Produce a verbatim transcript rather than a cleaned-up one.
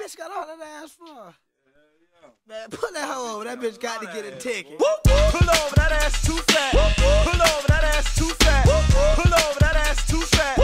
bitch got all that ass for? Man, pull that hoe over. That bitch got to get a ticket. Pull over, that ass too fat. Pull over, that ass too fat. Pull over, that ass too fat.